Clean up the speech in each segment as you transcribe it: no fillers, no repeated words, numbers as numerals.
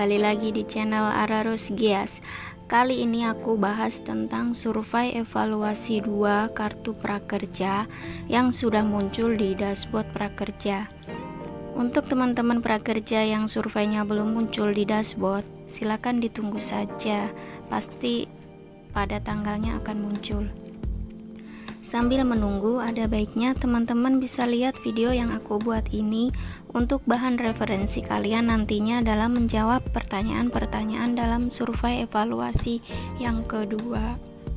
kembali lagi di channel Ararus Gias. Kali ini aku bahas tentang survei evaluasi 2 kartu prakerja yang sudah muncul di dashboard prakerja. Untuk teman-teman prakerja yang surveinya belum muncul di dashboard, silakan ditunggu saja, pasti pada tanggalnya akan muncul. Sambil menunggu, ada baiknya teman-teman bisa lihat video yang aku buat ini untuk bahan referensi kalian nantinya dalam menjawab pertanyaan-pertanyaan dalam survei evaluasi yang kedua.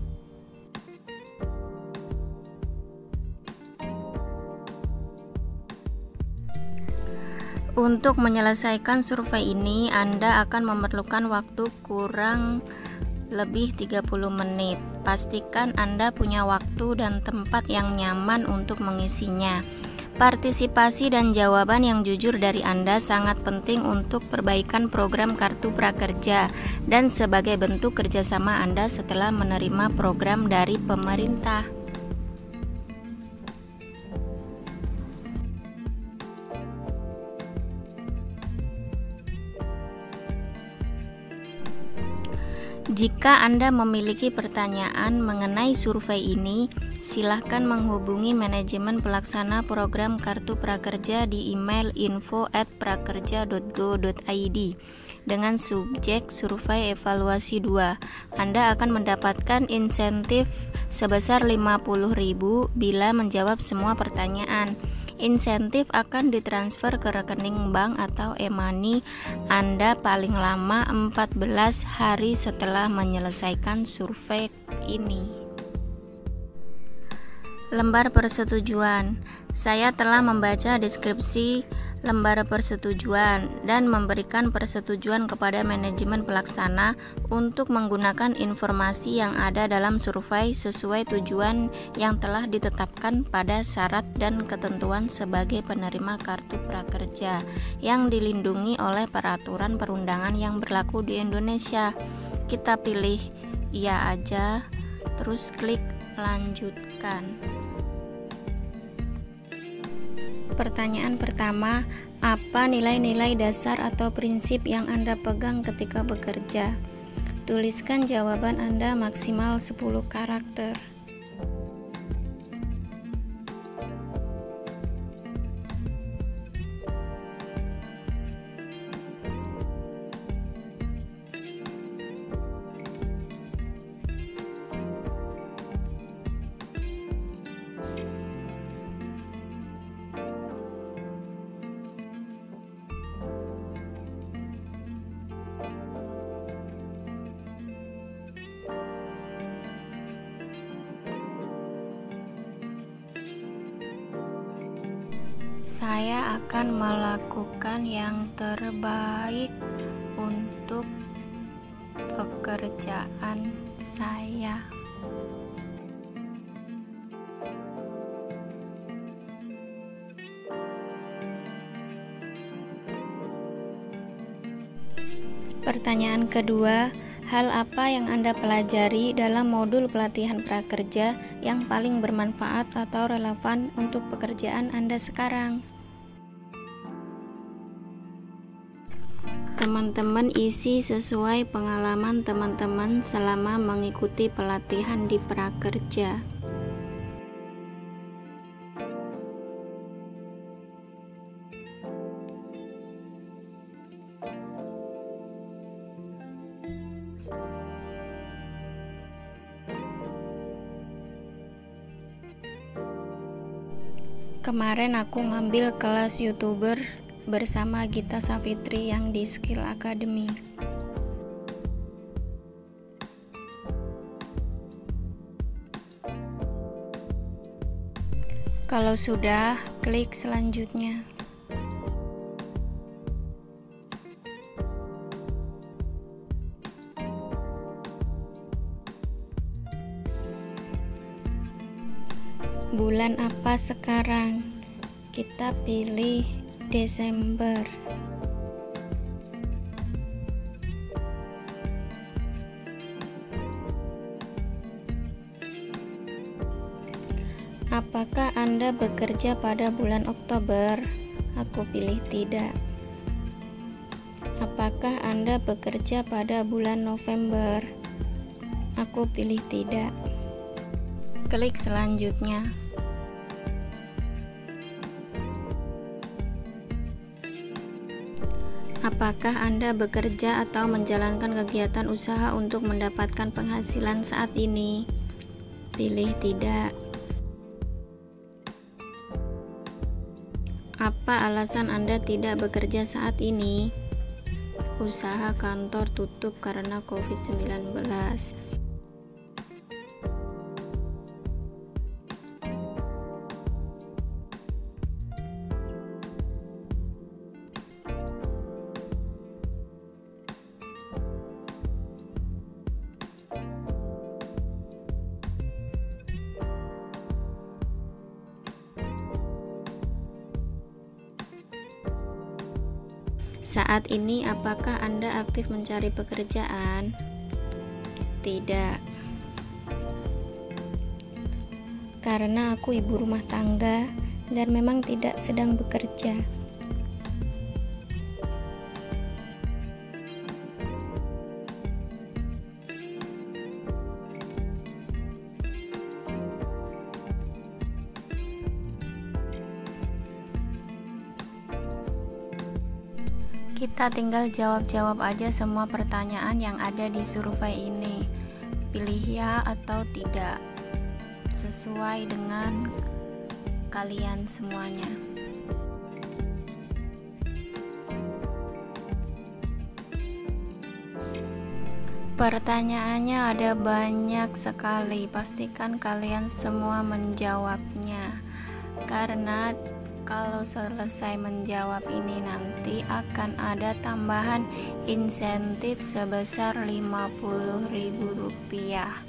Untuk menyelesaikan survei ini, Anda akan memerlukan waktu kurang lebih 30 menit. Pastikan Anda punya waktu dan tempat yang nyaman untuk mengisinya. Partisipasi dan jawaban yang jujur dari Anda sangat penting untuk perbaikan program kartu prakerja dan sebagai bentuk kerjasama Anda setelah menerima program dari pemerintah. Jika Anda memiliki pertanyaan mengenai survei ini, silakan menghubungi manajemen pelaksana program kartu prakerja di email info@prakerja.go.id dengan subjek survei evaluasi 2. Anda akan mendapatkan insentif sebesar 50.000 bila menjawab semua pertanyaan. Insentif akan ditransfer ke rekening bank atau e-money Anda paling lama 14 hari setelah menyelesaikan survei ini. Lembar persetujuan. Saya telah membaca deskripsi lembar persetujuan dan memberikan persetujuan kepada manajemen pelaksana untuk menggunakan informasi yang ada dalam survei sesuai tujuan yang telah ditetapkan pada syarat dan ketentuan sebagai penerima kartu prakerja yang dilindungi oleh peraturan perundangan yang berlaku di Indonesia. Kita pilih iya aja, terus klik lanjutkan. Pertanyaan pertama, apa nilai-nilai dasar atau prinsip yang Anda pegang ketika bekerja? Tuliskan jawaban Anda maksimal 10 karakter. Saya akan melakukan yang terbaik untuk pekerjaan saya. Pertanyaan kedua, hal apa yang Anda pelajari dalam modul pelatihan prakerja yang paling bermanfaat atau relevan untuk pekerjaan Anda sekarang? Teman-teman isi sesuai pengalaman teman-teman selama mengikuti pelatihan di prakerja. Kemarin aku ngambil kelas YouTuber bersama Gita Savitri yang di Skill Academy. Kalau sudah, klik selanjutnya. Bulan apa sekarang? Kita pilih Desember. Apakah Anda bekerja pada bulan Oktober? Aku pilih tidak. Apakah Anda bekerja pada bulan November? Aku pilih tidak. Klik selanjutnya. Apakah Anda bekerja atau menjalankan kegiatan usaha untuk mendapatkan penghasilan saat ini? Pilih tidak. Apa alasan Anda tidak bekerja saat ini? Usaha kantor tutup karena COVID-19. Saat ini, apakah Anda aktif mencari pekerjaan? Tidak. Karena aku ibu rumah tangga dan memang tidak sedang bekerja. Kita tinggal jawab-jawab aja semua pertanyaan yang ada di survei ini. Pilih ya atau tidak, sesuai dengan kalian semuanya. Pertanyaannya ada banyak sekali. Pastikan kalian semua menjawabnya, karena kalau selesai menjawab ini nanti akan ada tambahan insentif sebesar Rp50.000.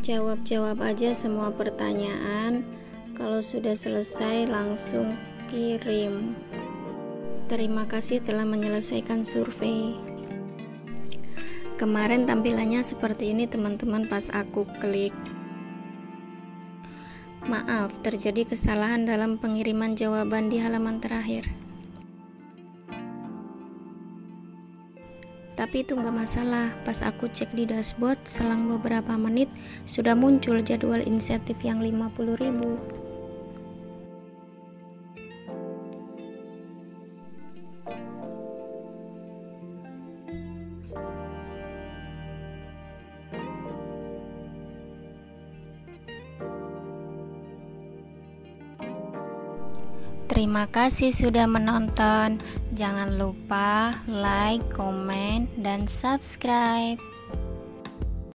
Jawab-jawab aja semua pertanyaan. Kalau sudah selesai langsung kirim. Terima kasih telah menyelesaikan survei. Kemarin tampilannya seperti ini teman-teman pas aku klik. Maaf, terjadi kesalahan dalam pengiriman jawaban di halaman terakhir. Tapi itu nggak masalah, pas aku cek di dashboard selang beberapa menit sudah muncul jadwal insentif yang 50.000. Terima kasih sudah menonton. Jangan lupa like, komen, dan subscribe.